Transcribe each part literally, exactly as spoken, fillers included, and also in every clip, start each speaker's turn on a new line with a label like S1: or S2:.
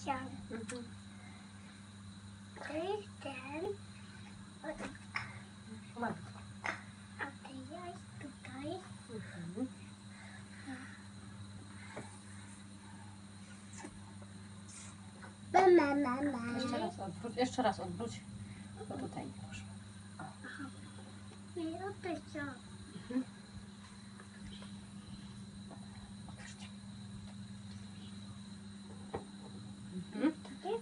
S1: siam. Mhm. To jest ten. A teraz tutaj.
S2: Mhm.
S1: Mama, mama.
S2: Jeszcze raz odwróć, jeszcze raz odwróć, bo tutaj nie poszło.
S1: Nie, oto co.
S2: Mhm. Pokażcie. Mhm.
S1: Tutaj.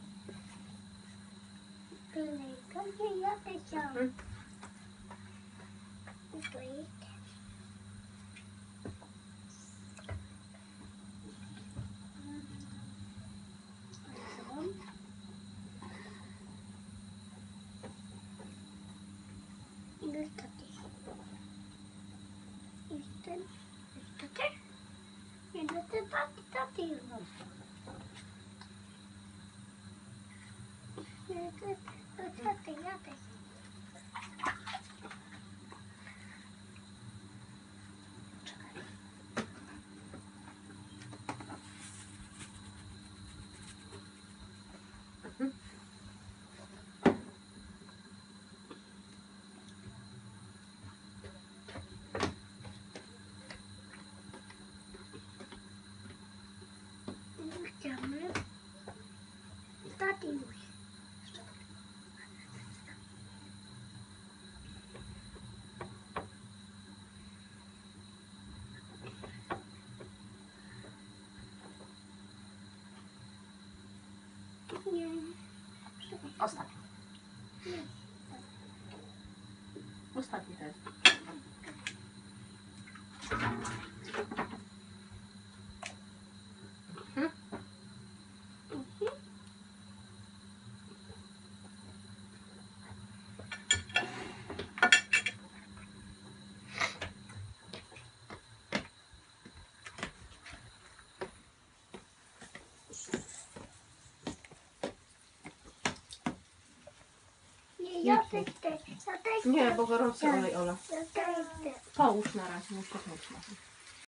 S1: Klejka, gdzie ja to co.
S2: Mhm.
S1: I to jest. Niestety. Niestety. Niestety. Niestety taty, taty. Niestety. Niestety, ja też.
S2: Mhm.
S1: Chciamy. Taty już. Nie.
S2: Ostatni.
S1: Nie.
S2: Ostatni to jest. Mhm.
S1: Nie, ja też chcę. Ja też
S2: Nie,
S1: chcę.
S2: bo gorący olej, Ola.
S1: Ja też chcę.
S2: Połóż na razie, muszę połóż na razie.